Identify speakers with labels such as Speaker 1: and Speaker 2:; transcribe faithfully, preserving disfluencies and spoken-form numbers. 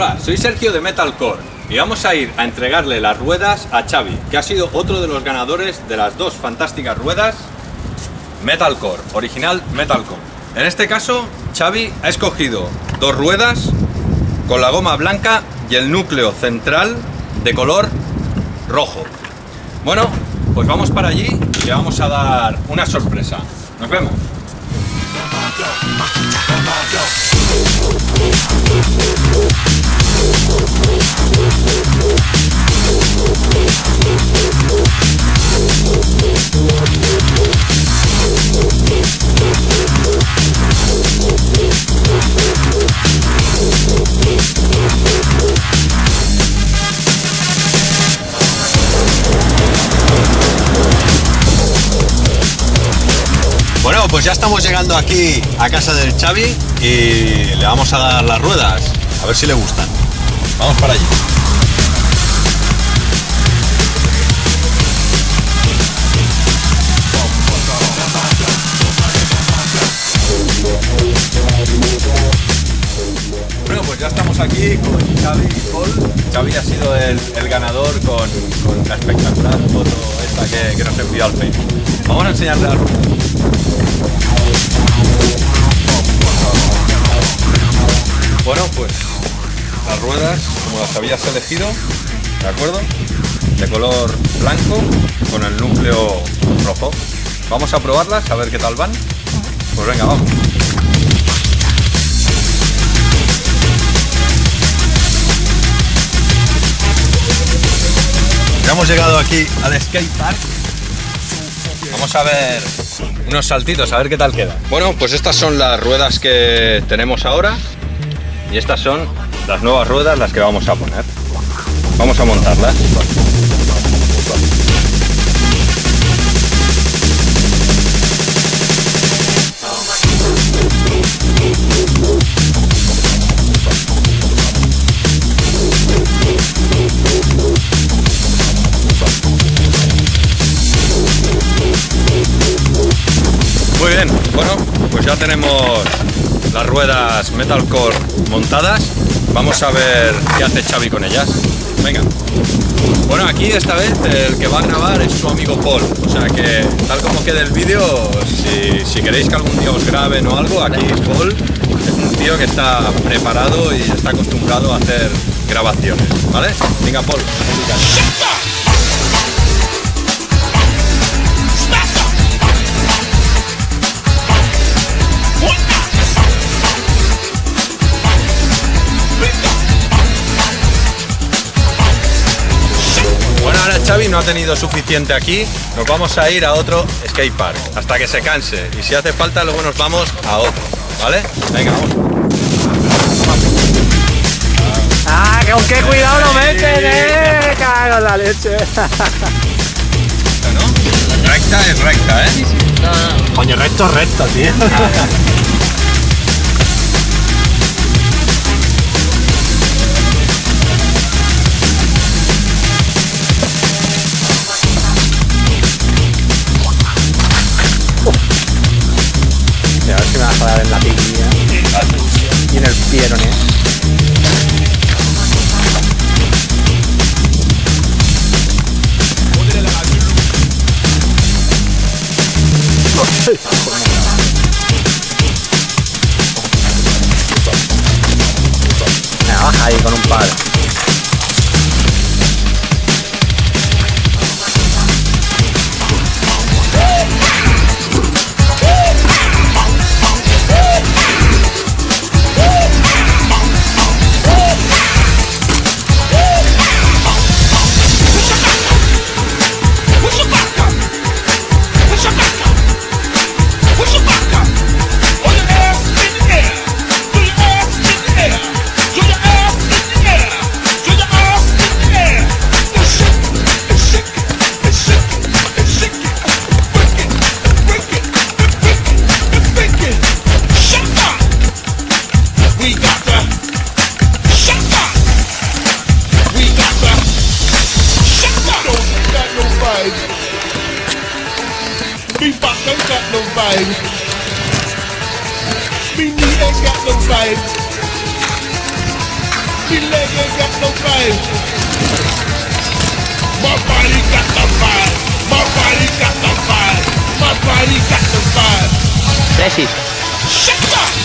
Speaker 1: Hola, soy Sergio de Metalcore y vamos a ir a entregarle las ruedas a Xavi, que ha sido otro de los ganadores de las dos fantásticas ruedas Metalcore, original Metalcore. En este caso, Xavi ha escogido dos ruedas con la goma blanca y el núcleo central de color rojo. Bueno, pues vamos para allí y le vamos a dar una sorpresa. Nos vemos. Bueno, pues ya estamos llegando aquí a casa del Xavi y le vamos a dar las ruedas, a ver si le gustan. Vamos para allí. Bueno, pues ya estamos aquí con Xavi y Paul. Xavi ha sido el, el ganador con, con la espectacular foto esta que, que nos envió al Facebook. Vamos a enseñarle las ruedas. Bueno, pues las ruedas, como las habías elegido, ¿de acuerdo? De color blanco con el núcleo rojo. Vamos a probarlas, a ver qué tal van. Pues venga, vamos. Ya hemos llegado aquí al skate park. Vamos a ver unos saltitos, a ver qué tal queda. Bueno, pues estas son las ruedas que tenemos ahora y estas son las nuevas ruedas las que vamos a poner. Vamos a montarlas. Muy bien, bueno, pues ya tenemos las ruedas Metalcore montadas. Vamos a ver qué hace Xavi con ellas. Venga. Bueno, aquí esta vez el que va a grabar es su amigo Paul. O sea que, tal como quede el vídeo, si, si queréis que algún día os graben o algo, aquí Paul es un tío que está preparado y está acostumbrado a hacer grabaciones, ¿vale? Venga, Paul. Xavi no ha tenido suficiente aquí, nos vamos a ir a otro skatepark hasta que se canse y si hace falta luego nos vamos a otro, ¿vale? Venga, vamos.
Speaker 2: ¡Ah, con qué cuidado lo meten, eh! ¡Cago en la leche!
Speaker 1: ¿No? Recta es recta, ¿eh? Sí, sí.
Speaker 2: No, no. Coño, recto es recto, tío. A ver si me vas a dar en la piquilla y en el pierone. Venga, baja ahí con un par.
Speaker 3: vibe. Me knee ain't got no vibe. Me leg ain't got no vibe. My body got the vibe. My body got the vibe. My body got the vibe.
Speaker 2: Ceci.
Speaker 3: Shut up!